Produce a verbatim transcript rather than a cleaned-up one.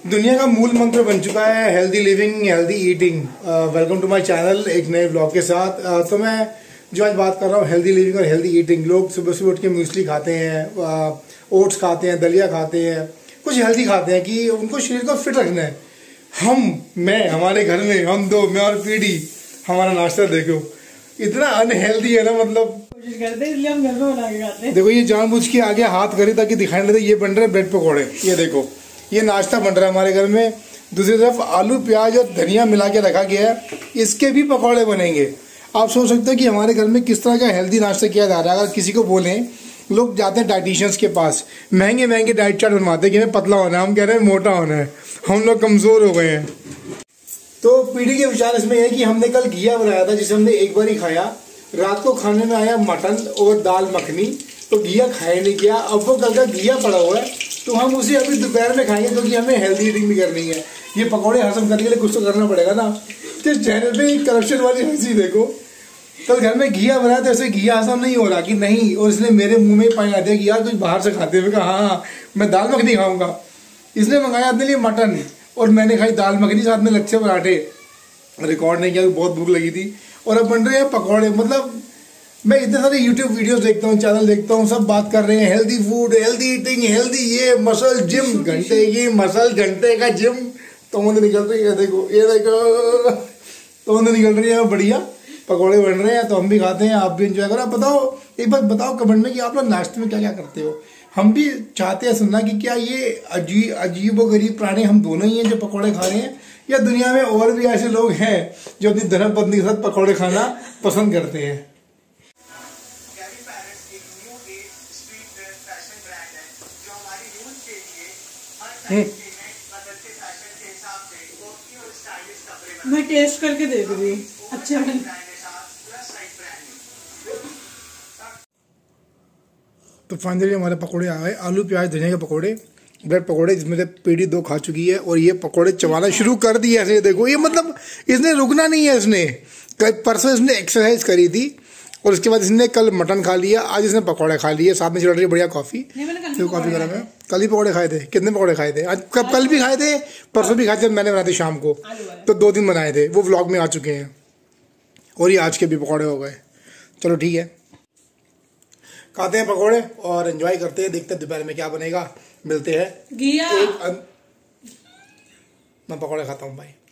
दुनिया का मूल मंत्र बन चुका है healthy living, healthy eating. Welcome to my channel एक नए ब्लॉग के साथ। uh, तो मैं जो आज बात कर रहा हूँ हेल्दी लिविंग और हेल्दी ईटिंग। लोग सुबह सुबह उठ के म्यूसली खाते हैं, ओट्स खाते हैं, दलिया खाते हैं, कुछ हेल्दी खाते हैं कि उनको शरीर को फिट रखना है। हम मैं हमारे घर में हम दो मैं और पीढ़ी हमारा नाश्ता देखो इतना अनहेल्दी है ना, मतलब करते हैं इसलिए हम घर में बना के खाते हैं। देखो ये जानबूझ के आगे हाथ करे ताकि दिखाई नहीं दे। ये बन रहे ब्रेड पकौड़े, ये देखो ये नाश्ता बन रहा है हमारे घर में। दूसरी तरफ आलू प्याज और धनिया मिला के रखा गया है, इसके भी पकौड़े बनेंगे। आप सोच सकते हो कि हमारे घर में किस तरह का हेल्दी नाश्ता किया जा रहा है। अगर किसी को बोलें, लोग जाते हैं डाइटिशियंस के पास, महंगे महंगे डाइट चार्ट बनवाते हैं कि हमें पतला होना है, हम कह रहे हैं मोटा होना है, हम लोग कमजोर हो गए हैं। तो पीढ़ी के विचार इसमें है कि हमने कल घिया बनाया था जिसे हमने एक बार ही खाया। रात को खाने में आया मटन और दाल मखनी, तो घिया खाया नहीं गया। अब वो कल का घिया पड़ा हुआ है तो हम उसे अभी दोपहर में खाएंगे क्योंकि हमें हेल्दी ईटिंग भी करनी है। ये पकौड़े हजम करने के लिए कुछ तो करना पड़ेगा ना। तो चैनल पे करप्शन वाली हंसी देखो। कल घर में घिया बनाया तो ऐसे घिया हजम नहीं हो रहा कि नहीं, और इसने मेरे मुंह में पानी आ दिया कि यार कुछ बाहर से खाते हुए, हाँ हाँ मैं दाल मखनी खाऊंगा। इसने मंगाया अपने लिए मटन और मैंने खाई दाल मखनी, साथ में लच्छे पराठे। रिकॉर्ड नहीं किया, बहुत भूख लगी थी। और अब बन रहे हैं पकौड़े। मतलब मैं इतने सारे यूट्यूब वीडियोस देखता हूँ, चैनल देखता हूँ, सब बात कर रहे हैं healthy food, healthy eating, healthy ये मसल जिम, घंटे की मसल घंटे का जिम। तोंद निकल रही है, देखो ये देखो तोंद निकल रही है। बढ़िया पकौड़े बन रहे हैं तो हम भी खाते हैं, आप भी एंजॉय करो। आप बताओ, एक बार बताओ कमेंट में कि आप लोग नाश्ते में क्या क्या करते हो। हम भी चाहते हैं सुनना कि क्या ये अजीब अजीब व गरीब प्राणी हम दोनों ही हैं जो पकौड़े खा रहे हैं, या दुनिया में और भी ऐसे लोग हैं जो अपनी धर्मपत्नी के साथ पकौड़े खाना पसंद करते हैं। मैं टेस्ट करके देख रही हूँ, अच्छे बन। तो फाइनली हमारे पकोड़े आ गए, आलू प्याज धनिया के पकोड़े, ब्रेड पकोड़े, जिसमें से पीढ़ी दो खा चुकी है और ये पकोड़े चबाना शुरू कर दिए ऐसे। देखो ये मतलब इसने रुकना नहीं है। इसने परसों इसने एक्सरसाइज करी थी और उसके बाद इसने कल मटन खा लिया, आज इसने पकोड़े खा लिए, साथ में चल रही है बढ़िया कॉफी। तो कॉफी करा मैं कल ही पकोड़े खाए थे। कितने पकोड़े खाए थे? आज कब? कल भी खाए थे, परसों भी खाए थे, मैंने बनाए थे शाम को, तो दो दिन बनाए थे, वो व्लॉग में आ चुके हैं। और ये आज के भी पकौड़े हो गए। चलो ठीक है, खाते हैं पकौड़े और एंजॉय करते हैं, देखते हैं दोपहर में क्या बनेगा। मिलते हैं घिया एक अन... मैं पकौड़े खाता हूँ भाई।